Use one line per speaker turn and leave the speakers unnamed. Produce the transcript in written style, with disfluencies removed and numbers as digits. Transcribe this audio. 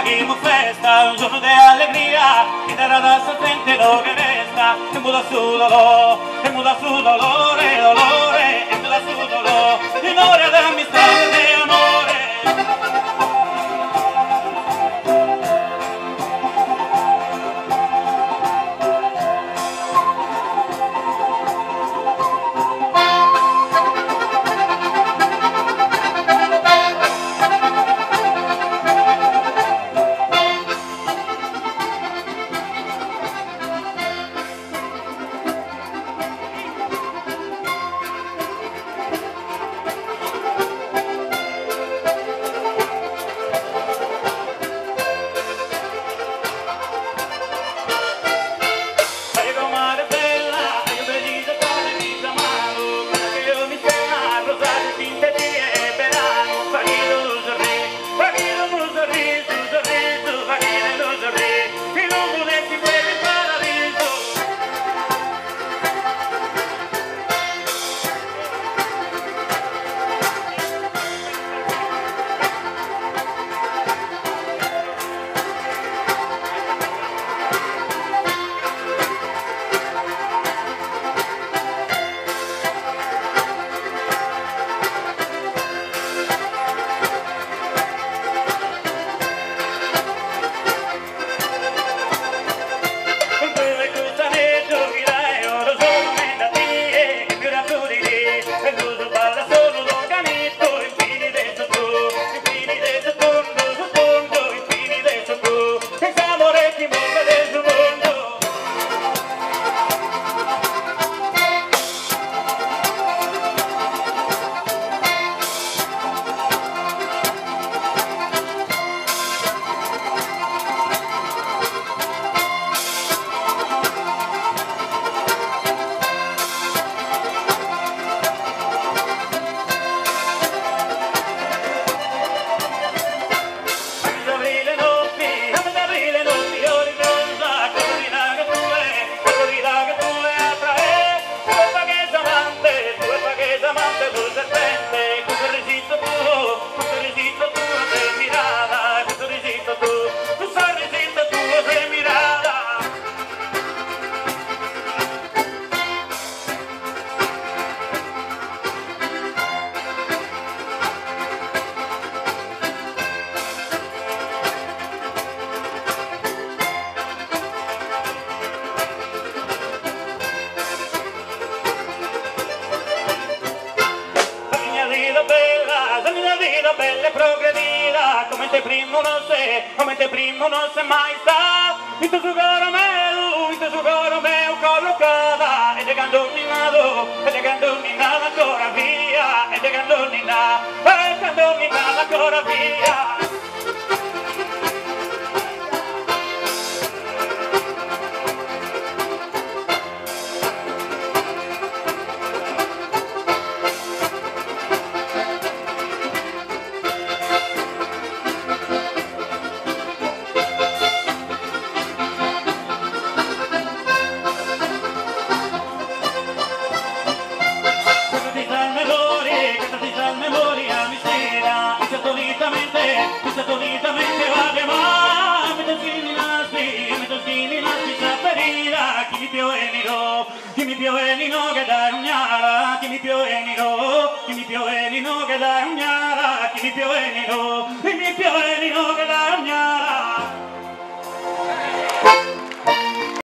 facciamo festa, un giorno di allegria, che darà da sorprendente lo che resta, e muda su dolore, e muda su dolore, dolore, e muda su dolore, in ora da mi strada di amore. Bella progredida, come te primo non se mai sta, in tu sugoro meu collocada, e de gandolinato ancora via, e de gandolinato ancora via. Solitamente vale ma me toschini nasti saperira chi mi piove no che dai ugnara chi mi piove no che dai ugnara chi mi piove no che